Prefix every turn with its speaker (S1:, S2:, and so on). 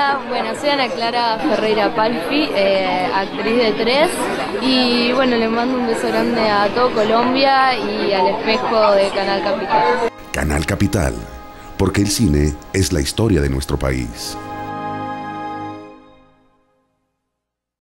S1: Hola, bueno, soy Ana Clara Ferreira Palfi, actriz de Tres, y bueno, le mando un beso grande a todo Colombia y al espejo de Canal Capital.
S2: Canal Capital, porque el cine es la historia de nuestro país.